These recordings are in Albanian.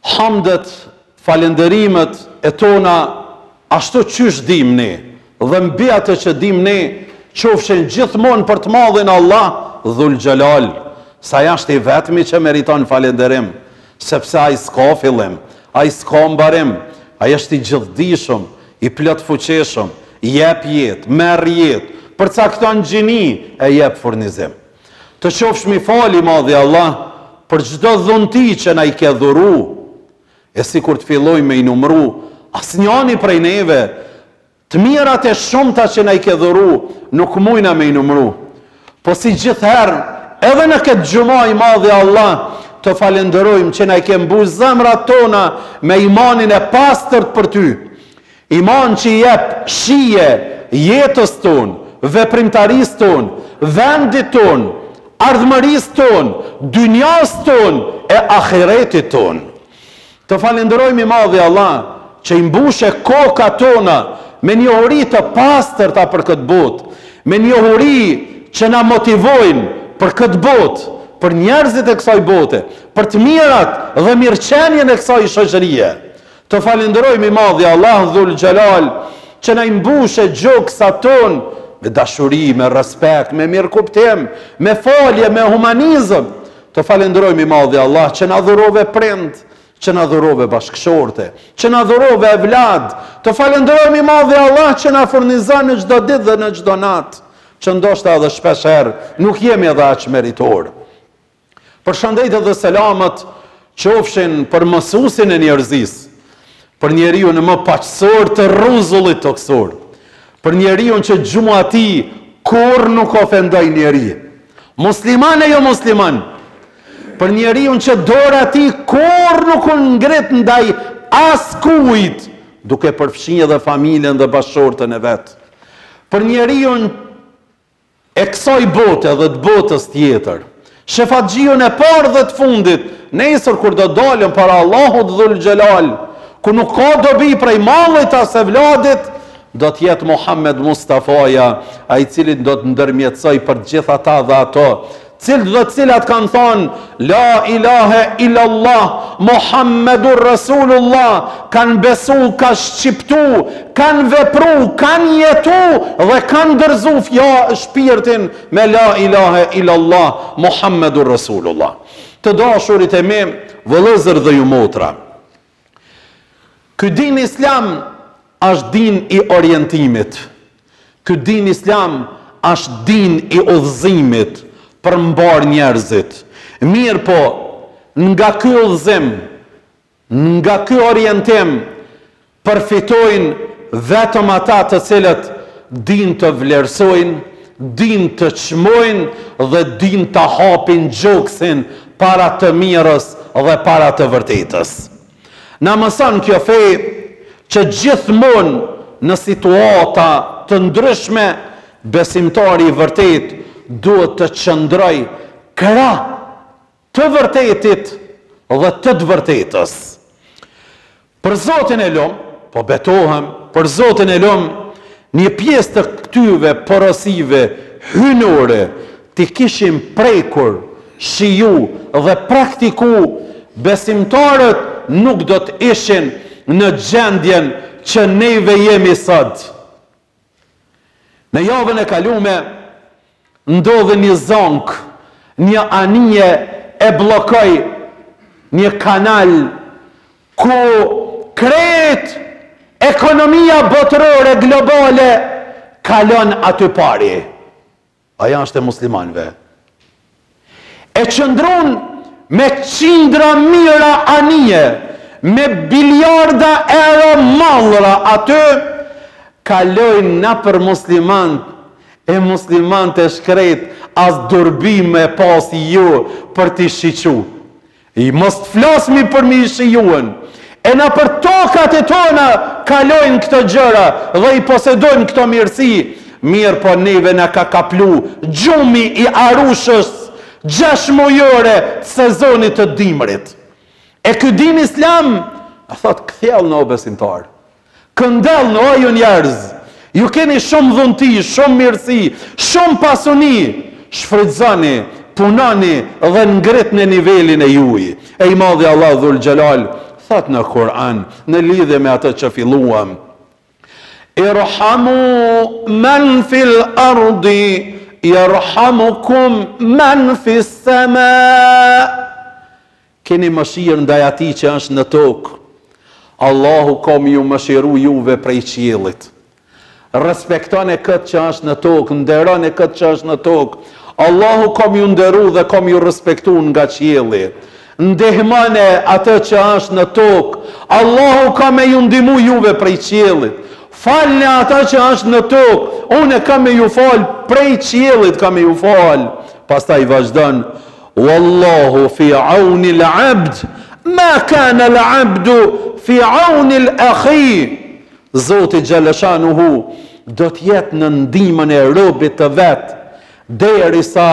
hamdet, falenderimet e tona ashtu qysh dim ne, dhe mbi atë që dim ne, qofshin gjithmonë për të madhin Allah Dhul Gjelal, sa jashtë i vetmi që meriton falenderim, sepse a i s'ka fillim, a i s'ka mbarim, a i është i gjithdishëm, i plot fuqeshëm, jep jetë, merr jetë, për cakton gjini e jep furnizim. Të qofshmi fali madhi Allah për çdo dhunti që na i ke dhuru, e si kur të filloj me i numru, asnjani prej neve, të mirat e shumta që na i ke dhuru, nuk mujna me i numru. Po si gjithherë, edhe në këtë gjuma i madhi Allah, të falenderojmë që na i ke mbush zemrat tona me imanin e pastërt për ty. Iman që i jep shije jetës tonë, veprimtarisë tonë, vendit tonë, ardhmërisë tonë, dynjas tonë e ahiretit tonë. Të falenderojmë i madhi Allah që i mbushe koka tona me një uri të pastërta për këtë botë, me një uri që na motivojnë për këtë botë, për njerëzit e kësaj bote, për të mirat dhe mirëqenjen e kësaj shoqërie. Të falenderojmë i madhi Allah Dhul Gjelal që na i mbushe gjoksa ton me dashuri, me respekt, me mirëkuptim, me falje, me humanizëm. Të falenderojmë i madhi Allah që na dhurove prind, që na dhurove bashkëshorte, që na dhurove evlad. Të falenderojmë i madhi Allah që na furnizon në çdo ditë dhe në çdo natë, që ndoshta edhe shpeshherë nuk jemi edhe aq meritor. Përshëndetje dhe selamat qofshin për mësuesin e njerëzisë, për njeriu në më paqësor të rruzullit toksor, për njeriu që gjuma ati kur nuk ofendoj njeri, musliman e jo musliman, për njeriu që dora ati kur nuk ngrit ndaj as kujt, duke përfshirë edhe familjen dhe bashkëshortën e vet, për njeriu e kësaj bote dhe të botës tjetër, shefatxhiun e parë dhe të fundit, nesër kur do dalëm para Allahut Dhul Gjelal, ku nuk ka dobi prej mallit as evladit, do të jetë Muhammed Mustafaja, ai cili do të ndërmjetësoj për gjitha ta dhe ato, cilat kanë thonë, la ilahe illallah, Muhammedur Rasulullah, kanë besu, kanë shqiptu, kanë vepru, kanë jetu, dhe kanë dërzu shpirtin me la ilahe illallah, Muhammedur Rasulullah. Të dashurit e me, vëllezër dhe ju motra, ky din islam është din i orientimit, ky din islam është din i udhëzimit, për mbar njerëzit. Mirë po, nga ky udhëzim, nga ky orientim, përfitojnë vetëm ata të cilët din të vlerësojnë, din të çmojnë dhe din të hapin gjoksin para të mirës dhe para të vërtetës. Na mëson kjo fe që gjithmonë në situata të ndryshme besimtari i vërtet duhet të qëndroj krah të vërtetit dhe të vërtetës. Për Zotin e lum, po betohem, për Zotin e lum, një pjesë të këtyve porosive hynore të kishim prekur, shiju dhe praktiku, besimtarët nuk do të ishin në gjendjen që neve jemi sot. Në javën e kalume ndodhe një zonk, një anije e blokoj një kanal ku krejt ekonomia botërore globale kalon aty pari. Aja është e muslimanve. E qëndron me qindra mira anije, me biliarda euro mallra aty, kalojnë na për muslimant, e muslimant e shkret as durbim me pas ju për t'i shiqu. I mos të flasmi për mi shijuen, e na për tokat e tona kalojnë këto gjëra dhe i posedojnë këto mirësi. Mirë po neve na ka kaplu gjumi i Arushës 6 mujore të sezonit të dimrit. E ky din islam, a thot, kthjell në o besimtar, këndell në o ju njerëz, ju keni shumë dhunti, shumë mirësi, shumë pasuni, shfrytëzoni, punoni dhe ngrit në nivelin e juaj. E i madhi Allah Dhul Gjelal thot në Kur'an, në lidhje me atë që filluam. Irhamu man fil ardi, irhamukum man fis sama. Keni mëshirë ndaj atij që është në tokë. Allahu ka ju mëshiru juve prej qiellit. Respektoni këtë që është në tokë, nderoni këtë që është në tokë. Allahu ka ju nderu dhe ka ju respektu nga qielli. Ndihmoni atë që është në tokë. Allahu ka me ju ndihmu juve prej qiellit. Falni atë që është në tokë. Unë kam me ju fal prej qiellit, kam me ju fal. Pastaj vazhdon: Wallahu fi auni al-abd, ma kana al-abdu fi auni al-akhi. Zoti Xhaleshanuhu do të jetë në ndihmën e robit të vet, derisa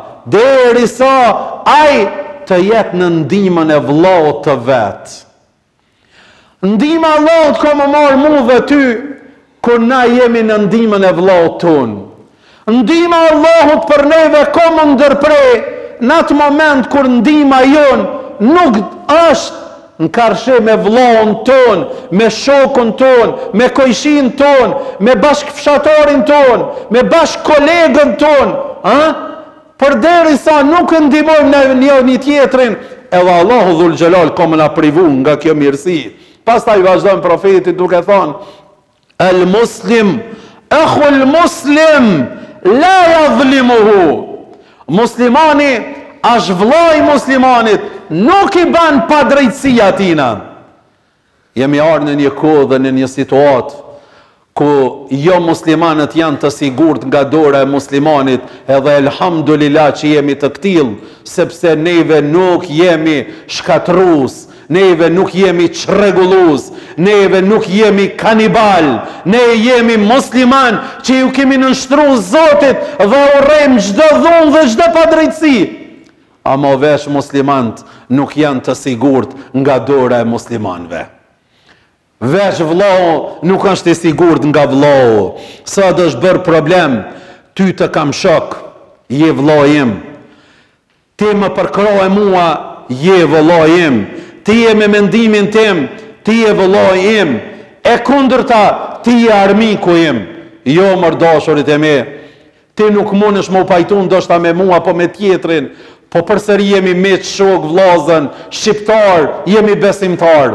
ai të jetë në ndihmën e vllaut të vet. Ndihma e Allahut ka më marr mua dhe ty kur na jemi në ndihmën e vllaut ton. Ndihma e Allahut për neve ka më ndërprej në atë moment kur ndihma jon nuk është në karshi me vllaun ton, me shokun ton, me kojshin ton, me bashkëfshatorin ton, me bashkëkolegën ton, përderisa nuk ndihmojmë në një tjetrin, edhe Allahu Dhul Xhelal ka më na privu nga kjo mirësi. Pastaj vazhdon profeti duke thonë: El muslim, akhul muslim, la yadhlimuhu. Muslimani është vllai muslimanit, nuk i ban pa drejtësi atina. Jemi ardhur në një kohë dhe në një situatë ku jo muslimanët janë të sigurt nga dora e muslimanit, edhe elhamdulillah që jemi të ktill, sepse neve nuk jemi shkatrues, neve nuk jemi çrregullus, neve nuk jemi kanibal, ne jemi musliman që ju kemi nënshtruar Zotit dhe urrejmë çdo dhunë dhe çdo padrejtësi. Ama vesh muslimant nuk janë të sigurt nga dora e muslimanve. Vesh vllau nuk është i sigurt nga vllau. Sa do është bërë problem, ty të kam shok, je vllau im. Ti më përkrohe mua, je vllau im. Ti je me mendimin tim, ti je vllau im. E kundërta, ti je armiku im. Jo mërdashurit e me. Ti nuk mundesh më pajtu ndoshta me mua po me tjetrin, po përsëri jemi miq, shok, vllazën, shqiptar, jemi besimtar.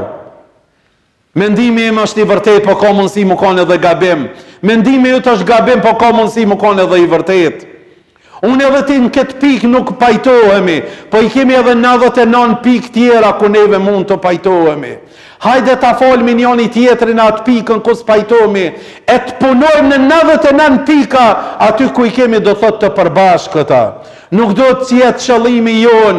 Mendimi im është i vërtet, po ka mundësi më kanë edhe gabim. Mendimi jot është gabim, po ka mundësi më kanë edhe i vërtet. Unë edhe ti në këtë pikë nuk pajtohemi, po i kemi edhe 99 pikë tjera ku neve mund të pajtohemi. Hajde ta folmi njëri tjetrin atë pikën ku s'pajtohemi, e të punojmë në 99 pika aty ku i kemi do thot të përbashkëta. Nuk do të jetë qëllimi jon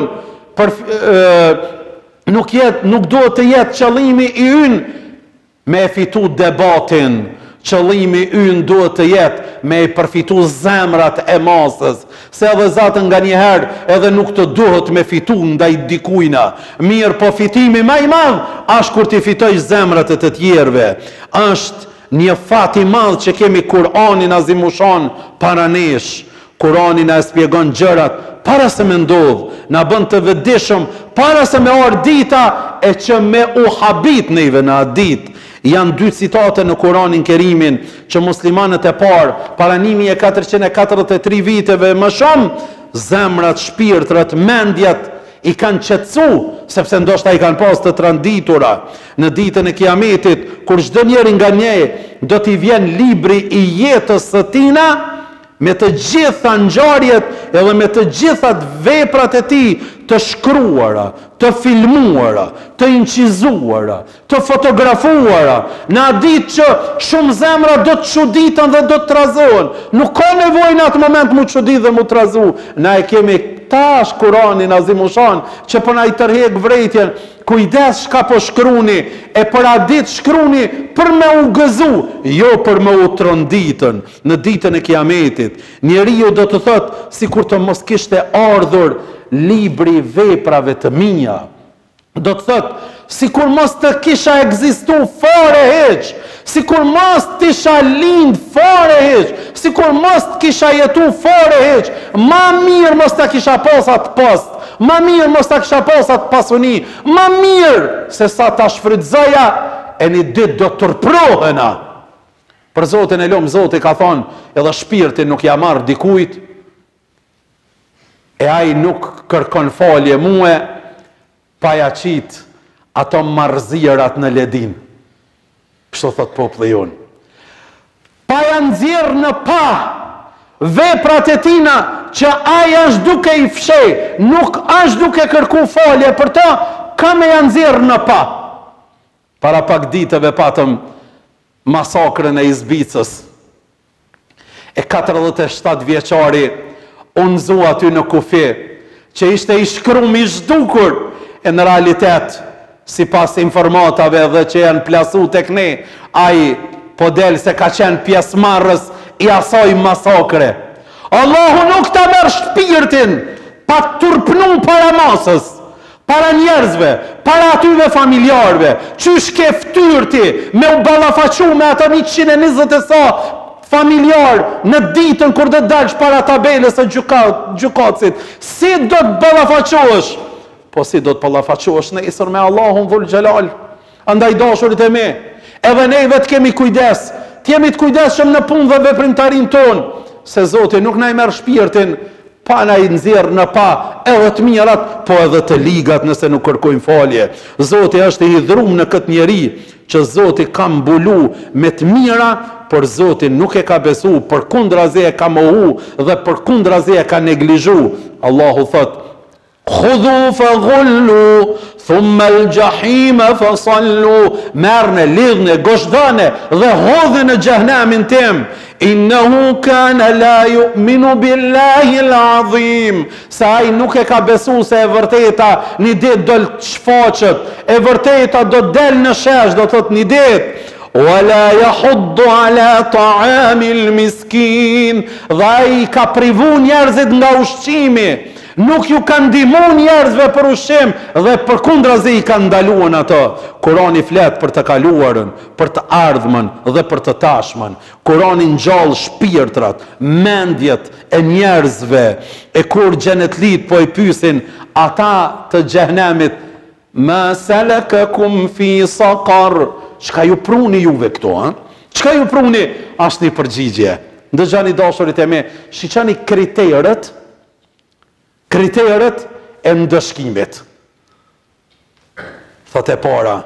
nuk do të jetë qëllimi i ynë me e fitu debatin. Qëllimi ynë duhet të jetë me e përfitu zemrat e masës, se edhe zatën nga njëherë edhe nuk të duhet me fitu ndaj dikujna. Mirë, po fitimi më i madh është kur ti fitoj zemrat e të tjerve. Është një fat i madh që kemi Kur'anin azimushon para nesh. Kur'ani na shpjegon gjërat para se me ndodh, na bën të vëdishëm para se me ardh dita e që me u habit neve në atë ditë. Janë dy citate në Kur'anin Kerimin që muslimanët e parë, para 1443 viteve më shumë, zemrat, shpirtrat, mendjat i kanë qetësu, sepse ndoshta i kanë pas të tranditura. Në ditën e Kiametit, kur çdo njeri nga ne do t'i vjen libri i jetës së tina, me të gjitha ngjarjet edhe me të gjitha veprat e tij të shkruara, të filmuara, të incizuara, të fotografuara, në atë ditë që shumë zemra do të çuditen dhe do të trazohen. Nuk ka nevojë në atë moment mu çudit dhe mu trazu. Na e kemi tash Kur'anin azimushon që po na i tërheq vërejtjen. Kujdes shka po shkruni, e për atë ditë shkruni për me u gëzu, jo për me u tronditën në ditën e Kiametit. Njeriu do të thotë sikur të mos kishte ardhur libri veprave të mia. Do të thotë sikur mos të kisha ekzistu fare heq, sikur mos të isha lind fare heq, sikur mos të kisha jetu fare heq, ma mirë mos të kisha pas atë post, Ma mirë mos ta kisha pasat pasuni, ma mirë se sa ta shfrytzoja, e një ditë do të tërprohena. Për Zotin e lumë, Zoti ka thonë, edhe shpirtin nuk ja marrë dikujt, e ai nuk kërkon falje muë, pa ja qit ato marrëzirat në ledin. Kështu thot populli jon. Pa ja nxjerr në pa veprat e tina që ai është duke i fsheh, nuk është duke kërku falje për ta, ka me ja nxjerr në pa. Para pak ditëve patëm masakrën e Izbicës. E 47 vjeçari unë zu aty në kufi, që ishte i shkrum i zhdukur, e në realitet, si pas informatave dhe që janë plasu tek ne, ai po del se ka qenë pjesëmarrës i asaj masakre. Allahu nuk ta merr shpirtin pa turpnu para masës, para njerëzve, para atyve familjarve, qysh ke ftyrë ti me u ballafaqu me ata 120 e sa familjar në ditën kur do të dalsh para tabelës së gjykatësit. Si do të ballafaqohesh? Po si do të ballafaqohesh nesër me Allahun dhul xhelal? Andaj dashurit e me, edhe ne vetë kemi kujdes, t'jemi të kujdesshëm në punë dhe veprimtarin ton, se Zoti nuk na i merr shpirtin pa na i nxjerr në pa edhe të mirat, po edhe të ligat nëse nuk kërkojmë falje. Zoti është i hidhur në këtë njeri që Zoti ka mbulu me të mira, por Zoti nuk e ka besu, përkundrazi e ka mohu dhe përkundrazi e ka neglizhu. Allahu thot: "Khudhu faghullu, thumma al-jahima fasallu." Merrni, lidhni, goshdane dhe hodhni në xhehenemin tim. Innahu kana la yu'minu billahi al-azim. Sa ai nuk e ka besu se e vërteta një ditë do të shfaqet, e vërteta do të del në shesh, do thot një ditë. Wala yahuddu ala ta'amil miskin. Dhe ai ka privu njerëzit nga ushqimi. Nuk ju kanë ndihmu njerëzve për ushqim dhe përkundrazi i kanë ndaluar ato. Kurani flet për të kaluarën, për të ardhmen dhe për të tashmen. Kurani ngjall shpirtrat, mendjet e njerëzve. E kur xhenetlit po i pyesin ata të xhehenemit: "Ma salakakum fi saqar?" Çka ju pruni juve këto, ha? Çka ju pruni? Është një përgjigje. Ndëgjani dashurit e me, shiqani kriteret e ndëshkimit. Thot e para: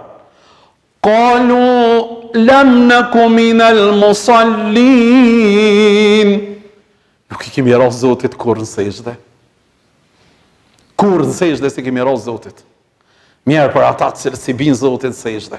"Qalu lam naku minal musallin." Nuk i kemi ras Zotit kur në sejdë. Kur në sejdë si kemi ras Zotit. Mjerë për ata që si bin Zotit sejdë.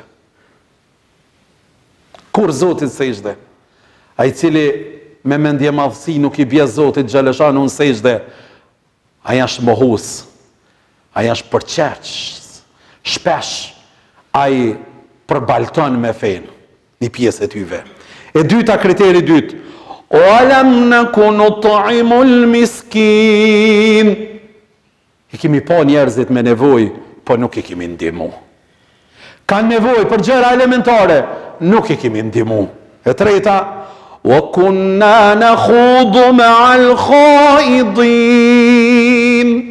Kur Zotit sejdë? Ai cili me mendje madhësi nuk i bje Zotit xhaleshanu në sejdë, ai është mohus, ai është përqeq, shpesh ai përbalton me fen një pjesë e tyve. E dyta, kriteri dytë: "Walam naku nut'imul miskin." I kemi pa njerëzit me nevojë, po nuk i kemi ndihmu. Kanë nevojë për gjëra elementare, nuk i kemi ndihmu. E treta: "Wa kunna nakhudu ma'al khaidin."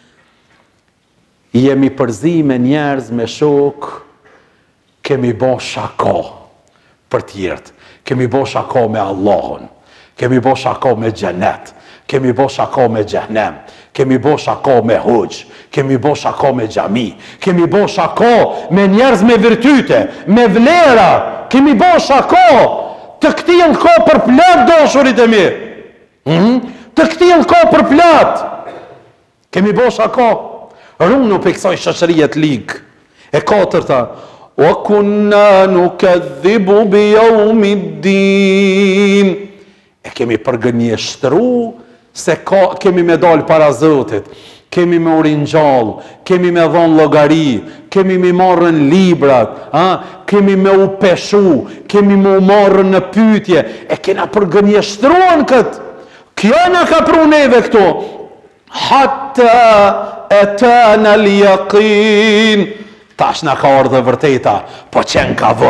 Jemi përzi me njerëz, me shok, kemi bo shako për tjertë, kemi bo shako me Allahun, kemi bo shako me xhenet, kemi bo shako me xhehenem, kemi bo shako me hoxh, kemi bo shako me xhami, kemi bo shako me njerëz me virtyte, me vlera, kemi bo shako. Të këtij ko për plot dashurit e mi. Të këtij ko për plot. Kemi bo shako. Runu për kësaj shoqërie të ligë. E katërta: "Wa kunna nukadhibu bi yawmiddin." E kemi përgënjeshtru se kemi me dal para Zotit, kemi me uringjall, kemi me dhon llogari, kemi me marrën librat, kemi me u peshu, kemi me u marrën në pyetje, e kena përgënjeshtruan këtë. Kjo na ka pru neve këto. Hatta etana al-yaqin. Tash na ka ardhur vërteta, po qenë ka vën.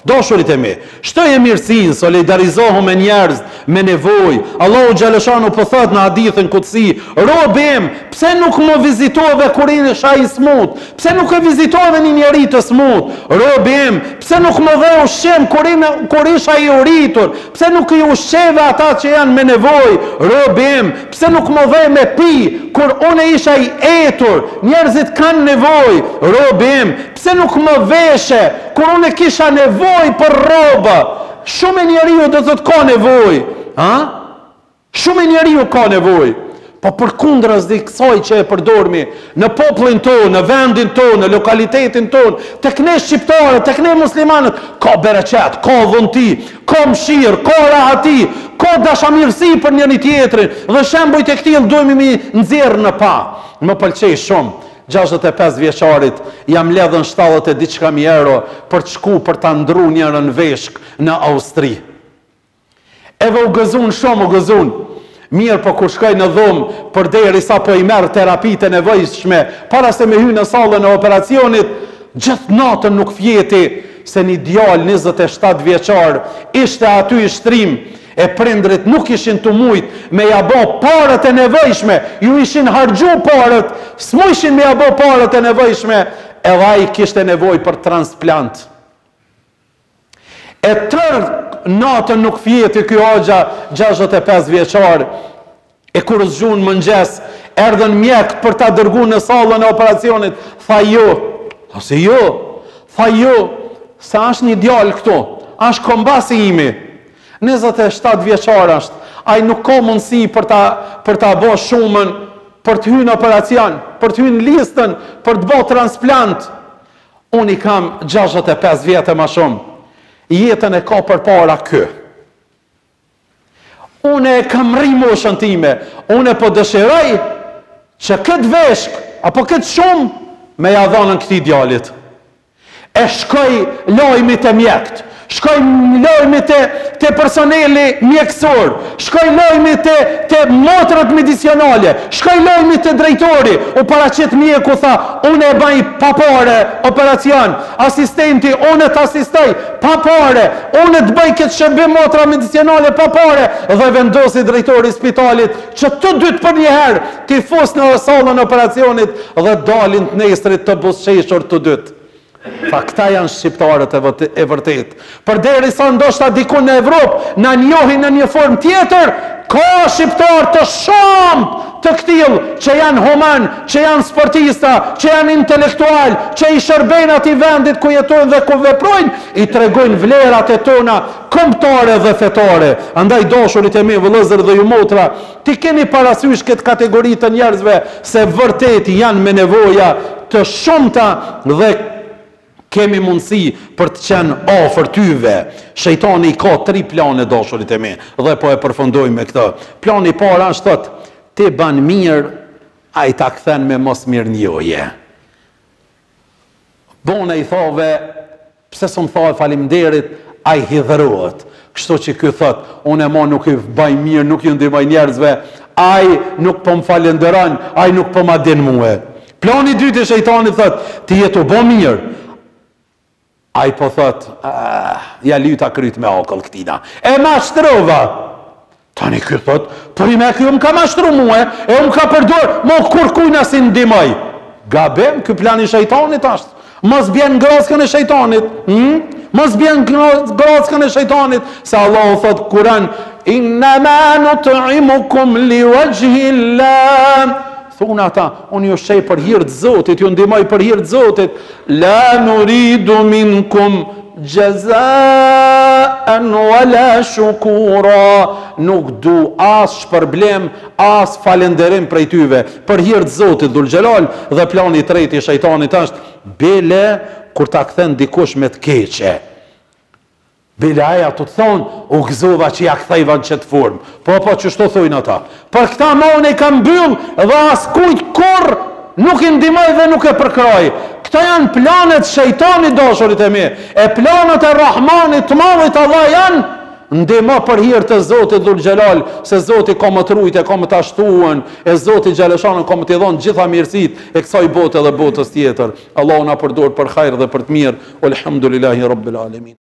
Dashurit e mi, shtoje mirësinë, solidarizohu me njerëz, me nevojë. Allahu xhaleshanu po thot në hadithin kutsi, robi im, pse nuk më vizitove kur isha i smut? Pse nuk e vizitove një njeri të smut? Robi im, pse nuk më dhe ushqem kur isha i uritur? Pse nuk i ushqeve ata që janë me nevojë? Robi im, pse nuk më dhe me pi kur unë isha i etur? Njerëzit kanë nevojë. Robi im, pse nuk më veshe kur unë kisha nevojë për roba? Shumë njeriu do të ka nevojë, ha? Shumë njeriu ka nevojë. Po përkundër kësaj që e përdormi në popullin tonë, në vendin tonë, në lokalitetin tonë, tek ne shqiptarët, tek ne muslimanët, ka bereqet, ka dhunti, ka mëshirë, ka rahati, ka dashamirësi për njëri tjetrin, dhe shembujt e këtij duhemi mi nxjerrë në pa. Më pëlqej shumë. 65 vjeçarit jam ledhën 70 e diçka mijë euro për të shku për ta ndru njërën veshk në Austri. Eve u gëzun shumë, u gëzun. Mirë, po kur shkoj në dhomë, përderisa po i merr terapitë e nevojshme, para se me hy në sallën e operacionit, gjithë natën nuk fjeti se një djalë 27 vjeçar ishte aty i shtrim, e prindrit nuk ishin të mujt me ja bo parët e nevojshme, ju ishin harxhu parët, s'mujshin me ja bo parët e nevojshme, edhe ai kishte nevojë për transplant. E tërë natën nuk fjeti kjo agja 65 vjeçar, e kur zgjun mëngjes, erdhën mjekët për ta dërguar në sallën e operacionit, tha jo, ose jo, tha jo, sa është një djalë këtu, është kombasi imi, 27 vjeçar është, ai nuk ka mundësi për ta bë shumën, për të hyrë në operacion, për të hyrë në listën, për të bë transplant. Unë i kam 65 vjetë më shumë. Jetën e ka për para kë. Unë e kam rri moshën time, unë e po dëshiroj që këtë veshk, apo këtë shumë, me ja dhonën këtij djalit. E shkoj lojmi të mjekët, shkoj lojmi të personeli mjekësor, shkoj lojmi të motrët medicinale, shkoj lojmi të drejtori, u paraqit mjeku tha, unë e baj pa pare operacion, asistenti, unë të asistoj pa pare, unë të bëj këtë shërbim motra medicinale pa pare, dhe vendosi drejtori i spitalit që të dytë për një herë t'i fus në sallën operacionit dhe dalin të nesrit të buzëqeshur të dytë. Fa këta janë shqiptarët e vërtet. Përderisa ndoshta diku në Evropë na njohin në një formë tjetër, ka shqiptarë të shumë të këtill që janë human, që janë sportista, që janë intelektual, që i shërbejnë atij vendit ku jetojnë dhe ku veprojnë, i tregojnë vlerat e tona kombëtare dhe fetare. Andaj dashurit e mi, vëllezër dhe ju motra, ti keni parasysh këtë kategori të njerëzve se vërtet janë me nevoja të shumta dhe kemi mundësi për të qenë afër tyve. Shejtani ka 3 plane, dashurit e mi, dhe po e përfundojmë me këtë. Plani i parë është thotë, ti ban mirë, ai ta kthen me mos mirënjohje. Bona i thove, pse s'm tha faleminderit, ai hidhërohet. Kështu që ky thotë, unë e mo nuk i baj mirë, nuk i ndihmoj njerëzve, ai nuk po më falenderon, ai nuk po ma din mua. Plani i dytë i shejtanit thotë, ti jetu bë mirë. Ai po thot, ja lyta kryt me akull këtina. E mashtrova. Tani ky thot, por i me kjo më ka mashtru mua, e më ka përdor, mo kur kujna si ndimoj. Gabem, ky plan i shejtanit ashtë. Mos bjen graskën e shejtanit. Mos bjen graskën e shejtanit. Se Allah thot Kur'an, innama nut'imukum li wajhillah. Thunë ata, unë ju shej për hir të Zotit, ju ndihmoj për hir të Zotit. La nuridu minkum jazaan wala shukura. Nuk du as shpërblem, as falenderim prej tyve. Për hir të Zotit dhul xhelal. Dhe plani i tretë i shejtanit është bele kur ta kthen dikush me të keqe. Bilaja të thonë, u gëzova që ja kthejva në qëtë formë. Po që shto thujnë ata. Për këta mone i kam byllë dhe as kujt kur nuk i ndimoj dhe nuk e përkroj. Këta janë planet shejtanit, dashurit e mi. E planet e Rahmanit të madhit Allah janë ndihmo për hir të Zotit dhul xhelal, se Zoti ka më të rujtë, ka më të ashtuën, e Zoti xhaleshanën ka më të dhënë gjitha mirësitë e kësaj bote dhe botës tjetër. Allahu na përdor për hajër dhe për të mirë. Elhamdulillahi rabbil alamin.